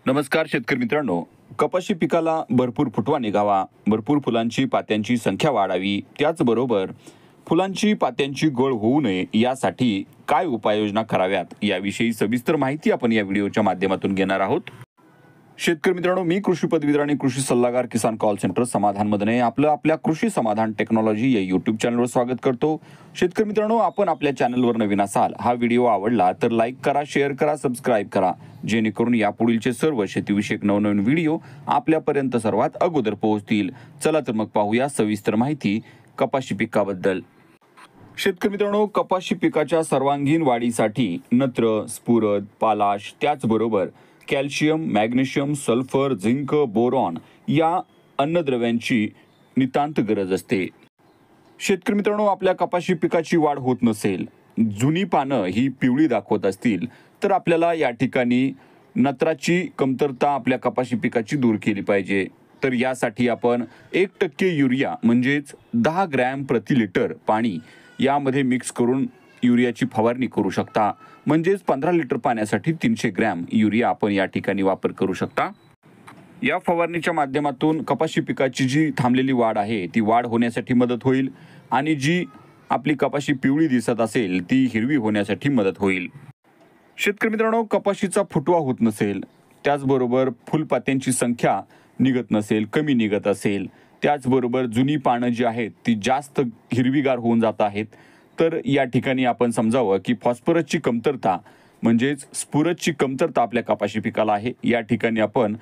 नमस्कार शेतकरी मित्रांनो. कपाशी पिकाला भरपूर फुटवा निघावा, भरपूर फुलांची पात्यांची संख्या वाढावी, त्याचबरोबर फुलांची पात्यांची गळ होऊ नये यासाठी काय उपाययोजना कराव्यात याविषयी सविस्तर माहिती आपण या व्हिडिओच्या माध्यमातून घेणार आहोत. शेतकरी मित्रांनो, मी कृषी पदवीधर आणि कृषी सल्लागार किसान कॉल सेंटर समाधान मदने आपलं आपल्या कृषी समाधान टेक्नॉलॉजी या यूट्यूब चॅनलवर स्वागत करतो. शेतकरी मित्रांनो, आपण आपल्या चॅनलवर नवीन असाल, हा व्हिडिओ आवडला तर लाईक करा, शेअर करा, सबस्क्राईब करा, जेणेकरून यापुढीलचे सर्व शेतीविषयक नवनवीन व्हिडिओ आपल्यापर्यंत सर्वात अगोदर पोहोचतील. चला तर मग पाहूया सविस्तर माहिती कपाशी पिकाबद्दल. शेतकरी मित्रांनो, कपाशी पिकाच्या सर्वांगीण वाढीसाठी नत्र, स्फुरद, पालाश, त्याचबरोबर calcium, magnesium, sulphur, zinc, boron या अन्नद्रव्यांची नितांत गरज असते. शेतकरी मित्रांनो, आपल्या कपाशी पिकाची वाढ होत नसेल, जुनी पानं ही पिवळी दाखवत असतील, तर आपल्याला या ठिकाणी नत्राची कमतरता आपल्या कपाशी पिकाची दूर केली पाहिजे. तर यासाठी आपण 1% युरिया म्हणजेच 10 ग्रॅम प्रति लिटर पाणी यामध्ये मिक्स करून युरियाची फवारणी करू शकता. म्हणजेच 15 लिटर पाण्यासाठी 300 ग्रॅम युरिया आपण या ठिकाणी वापर करू शकता. या फवारणीच्या माध्यमातून कपाशी पिकाची जी थांबलेली वाढ आहे ती वाढ होण्यासाठी मदत होईल आणि जी आपली कपाशी पिवळी दिसत असेल ती हिरवी होण्यासाठी मदत होईल. शेतकरी मित्रांनो, कपाशीचा फुटवा होत नसेल, त्याचबरोबर फुलपात्यांची संख्या निघत नसेल, कमी निघत असेल, त्याचबरोबर जुनी पानं जी आहेत ती जास्त हिरवीगार होऊन जात आहेत, तर या ठिकाणी आपण समजावं की फॉस्फरसची कमतरता म्हणजेच स्फुरदची कमतरता आपल्या कपाशी पिकाला आहे. या ठिकाणी आपण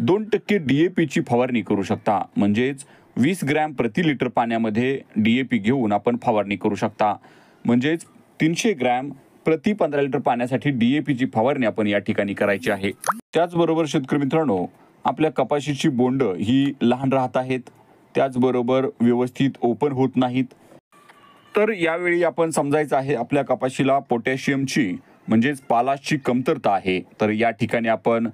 2% DAPची फवारणी करू शकता. म्हणजेच 20 ग्रॅम प्रति लिटर पाण्यामध्ये DAP घेऊन आपण फवारणी करू शकता. म्हणजेच 300 ग्रॅम प्रति 15 लिटर पाण्यासाठी DAPची फवारणी आपण या ठिकाणी करायची आहे. त्याचबरोबर शेतकरी मित्रांनो, आपल्या कपाशीची बोंड ही लहान राहत आहेत, त्याचबरोबर व्यवस्थित ओपन होत नाहीत, तर यावेळी आपण समजायचं आहे आपल्या कपाशीला पोटॅशियमची म्हणजेच पालाशची कमतरता आहे. तर या ठिकाणी आपण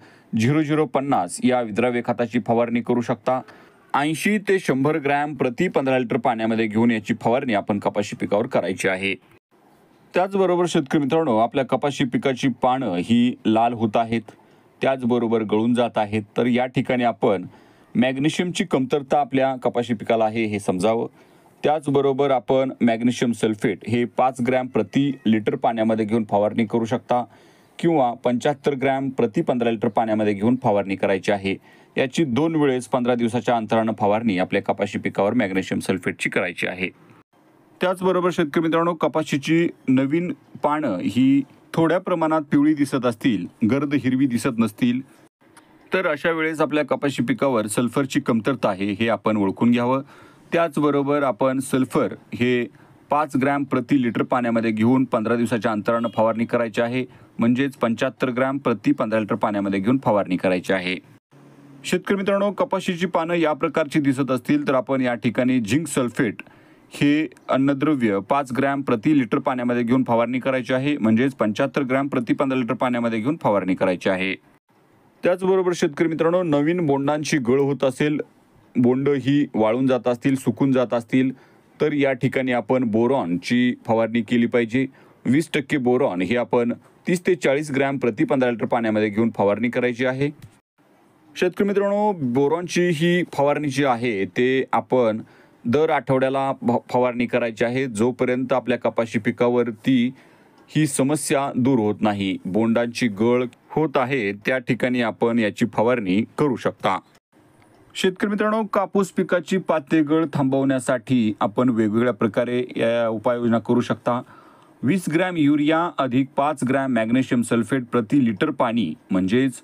0050 या विद्राव्य खताची फवारणी करू शकता. 80 ते 100 ग्रॅम प्रति 15 लिटर पाण्यामध्ये घेऊन याची फवारणी आपण कपाशी पिकावर करायची आहे. त्याचबरोबर शेतकरी मित्रांनो, आपल्या कपाशी पिकाची पानं ही लाल होत आहेत, त्याचबरोबर गळून जात आहेत, तर या ठिकाणी आपण मॅग्नेशियमची कमतरता आपल्या कपाशी पिकाला आहे हे समजावं. त्याचबरोबर आपण मॅग्नेशियम सल्फेट हे 5 ग्रॅम प्रति लिटर पाण्यामध्ये घेऊन फवारणी करू शकता किंवा 75 ग्रॅम प्रति 15 लिटर पाण्यामध्ये घेऊन फवारणी करायची आहे. याची 2 वेळेस 15 दिवसाच्या अंतरानं फवारणी आपल्या कपाशी पिकावर मॅग्नेशियम सल्फेटची करायची आहे. त्याचबरोबर शेतकरी मित्रांनो, कपाशीची नवीन पानं ही थोड्या प्रमाणात पिवळी दिसत असतील, गर्द हिरवी दिसत नसतील, तर अशा वेळेस आपल्या कपाशी पिकावर सल्फरची कमतरता आहे हे आपण ओळखून घ्यावं. त्याचबरोबर आपण सल्फर हे 5 ग्रॅम प्रति लिटर पाण्यामध्ये घेऊन 15 दिवसाच्या अंतरानं फवारणी करायची आहे. म्हणजेच 75 ग्रॅम प्रति 15 लिटर पाण्यामध्ये घेऊन फवारणी करायची आहे. शेतकरी मित्रांनो, कपाशीची पानं या प्रकारची दिसत असतील तर आपण या ठिकाणी झिंक सल्फेट हे अन्नद्रव्य 5 ग्रॅम प्रति लिटर पाण्यामध्ये घेऊन फवारणी करायची आहे. म्हणजेच 75 ग्रॅम प्रति 15 लिटर पाण्यामध्ये घेऊन फवारणी करायची आहे. त्याचबरोबर शेतकरी मित्रांनो, नवीन बोंडांची गळ होत असेल, बोंड ही वाळून जात असतील, सुकून जात असतील, तर या ठिकाणी आपण बोरॉनची फवारणी केली पाहिजे. 20% बोरॉन हे आपण 30 ते 40 ग्रॅम प्रति 15 लिटर पाण्यामध्ये घेऊन फवारणी करायची आहे. शेतकरी मित्रांनो, बोरॉनची ही फवारणी जी आहे ते आपण दर आठवड्याला फवारणी करायची आहे, जोपर्यंत आपल्या कपाशी पिकावरती ही समस्या दूर होत नाही, बोंडांची गळ होत आहे, त्या ठिकाणी आपण याची फवारणी करू शकता. शेतकरी मित्रांनो, कापूस पिकाची पाते गळ थांबवण्यासाठी आपण वेगवेगळ्या प्रकारे या उपाययोजना करू शकता. 20 ग्रॅम युरिया अधिक 5 ग्रॅम मॅग्नेशियम सल्फेट प्रति लिटर पाणी म्हणजेच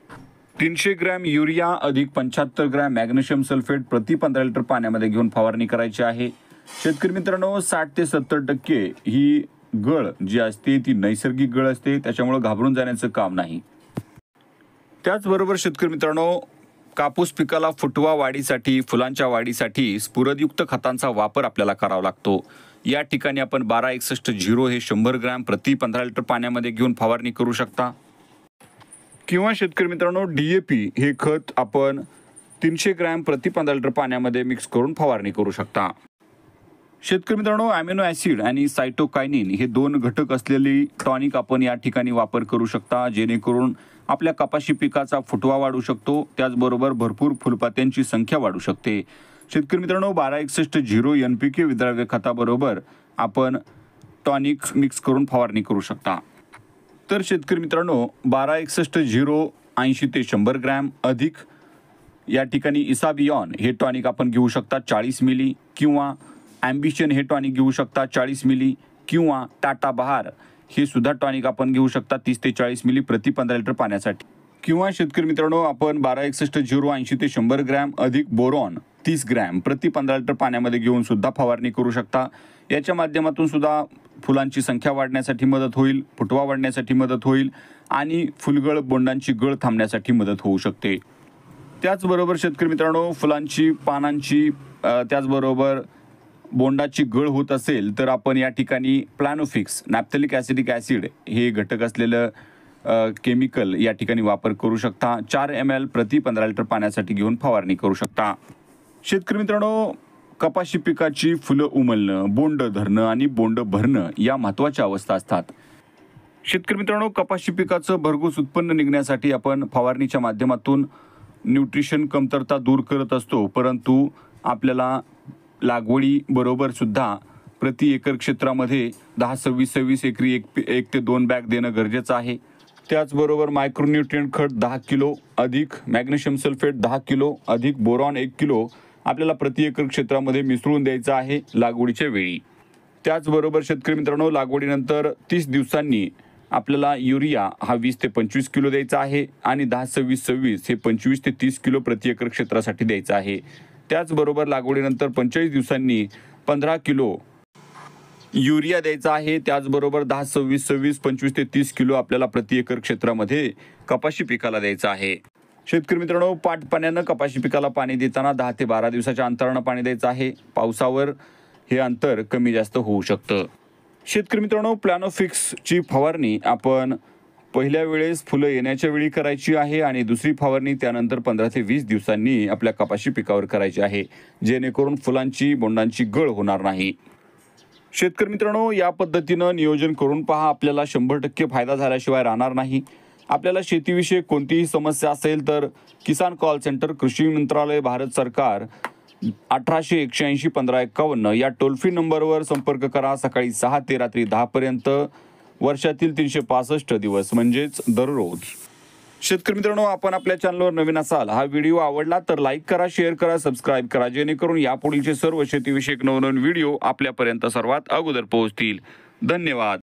300 ग्रॅम युरिया अधिक 75 ग्रॅम मॅग्नेशियम सल्फेट प्रति 15 लिटर पाण्यामध्ये घेऊन फवारणी करायची आहे. शेतकरी मित्रांनो, 60 ते 70% ही गळ जी असते ती नैसर्गिक गळ असते, त्याच्यामुळे घाबरून जाण्याचं काम नाही. त्याचबरोबर शेतकरी मित्रांनो, कापूस पिकाला फुटवा वाढीसाठी, फुलांच्या वाढीसाठी स्फुरदयुक्त खतांचा वापर आपल्याला करावा लागतो. या ठिकाणी आपण 1261 हे 100 ग्रॅम प्रति 15 लिटर पाण्यामध्ये घेऊन फवारणी करू शकता. किंवा शेतकरी मित्रांनो, DAP हे खत आपण 300 ग्रॅम प्रति 15 लिटर पाण्यामध्ये मिक्स करून फवारणी करू शकता. शेतकरी मित्रांनो, अॅमिनो ॲसिड आणि सायटोकायनिन हे 2 घटक असलेली टॉनिक आपण या ठिकाणी वापर करू शकता, जेणेकरून आपल्या कपाशी पिकाचा फुटवा वाढू शकतो, त्याचबरोबर भरपूर फुलपात्यांची संख्या वाढू शकते. शेतकरी मित्रांनो, 1261 NPK विद्राव्य खताबरोबर आपण टॉनिक मिक्स करून फवारणी करू शकता. तर शेतकरी मित्रांनो, 1261 80 ते 100 ग्रॅम अधिक या ठिकाणी इसाबियॉन हे टॉनिक आपण घेऊ शकता 40 मिली, किंवा ॲम्बिशन हे टॉनिक घेऊ शकता 40 मिली, किंवा टाटा बहार हे सुद्धा टॉनिक आपण घेऊ शकता 30 ते 40 मिली प्रति 15 लिटर पाण्यासाठी. किंवा शेतकरी मित्रांनो, आपण 1261 80 ते 100 ग्रॅम अधिक बोरॉन 30 ग्रॅम प्रति 15 लिटर पाण्यामध्ये घेऊन सुद्धा फवारणी करू शकता. याच्या माध्यमातून सुद्धा फुलांची संख्या वाढण्यासाठी मदत होईल, फुटवा वाढण्यासाठी मदत होईल आणि फुलगळ बोंडांची गळ थांबण्यासाठी मदत होऊ शकते. त्याचबरोबर शेतकरी मित्रांनो, फुलांची पानांची त्याचबरोबर बोंडाची गळ होत असेल तर आपण या ठिकाणी प्लॅनोफिक्स नॅप्थॅलिक ॲसिडिक ॲसिड हे घटक असलेलं केमिकल या ठिकाणी वापर करू शकता. 4 ml प्रति 15 लिटर पाण्यासाठी घेऊन फवारणी करू शकता. शेतकरी मित्रांनो, कपाशी पिकाची फुलं उमलणं, बोंड धरणं आणि बोंड भरणं या महत्त्वाच्या अवस्था असतात. शेतकरी मित्रांनो, कपाशी पिकाचं भरघोस उत्पन्न निघण्यासाठी आपण फवारणीच्या माध्यमातून न्यूट्रिशन कमतरता दूर करत असतो, परंतु आपल्याला लागवडी बरोबर सुद्धा प्रति एकर क्षेत्रामध्ये 10-26-26 एकरी 1 ते 2 बॅग देणं गरजेचं आहे. त्याचबरोबर मायक्रोन्यूट्रिएंट खत 10 किलो अधिक मॅग्नेशियम सल्फेट 10 किलो अधिक बोरॉन 1 किलो आपल्याला प्रति एकर क्षेत्रामध्ये मिसळून द्यायचं आहे लागवडीच्या वेळी. त्याचबरोबर शेतकरी मित्रांनो, लागवडीनंतर 30 दिवसांनी आपल्याला युरिया हा 20 ते 25 किलो द्यायचा आहे आणि 10-26-26 हे 25 ते 30 किलो प्रति एकर क्षेत्रासाठी द्यायचं आहे. त्याचबरोबर लागवडीनंतर 45 दिवसांनी 15 किलो युरिया द्यायचा आहे. त्याचबरोबर 10-26-26 25 ते 30 किलो आपल्याला प्रति एकर क्षेत्रामध्ये कपाशी पिकाला द्यायचं आहे. शेतकरी मित्रांनो, पाण्यानं कपाशी पिकाला पाणी देताना 10 ते 12 दिवसाच्या अंतरानं पाणी द्यायचं आहे. पावसावर हे अंतर कमी जास्त होऊ शकतं. शेतकरी मित्रांनो, प्लॅनोफिक्सची फवारणी आपण पहिल्या वेळेस फुलं येण्याच्या वेळी करायची आहे आणि दुसरी फवारणी त्यानंतर 15 ते 20 दिवसांनी आपल्या कपाशी पिकावर करायची आहे, जेणेकरून फुलांची बोंडांची गळ होणार नाही. शेतकरी मित्रांनो, या पद्धतीनं नियोजन करून पहा, आपल्याला 100% फायदा झाल्याशिवाय राहणार नाही. आपल्याला शेतीविषयी कोणतीही समस्या असेल तर किसान कॉल सेंटर, कृषी मंत्रालय, भारत सरकार 1800 180 1551 या टोल फ्री नंबरवर संपर्क करा. सकाळी 6 ते रात्री 10 पर्यंत, वर्षातील 365 दिवस म्हणजेच दररोज. शेतकरी मित्रांनो, आपण आपल्या चॅनलवर नवीन असाल, हा व्हिडिओ आवडला तर लाईक करा, शेअर करा, सबस्क्राईब करा, जेणेकरून यापुढीलचे सर्व शेतीविषयक नवनवीन व्हिडिओ आपल्यापर्यंत सर्वात अगोदर पोहोचतील. धन्यवाद.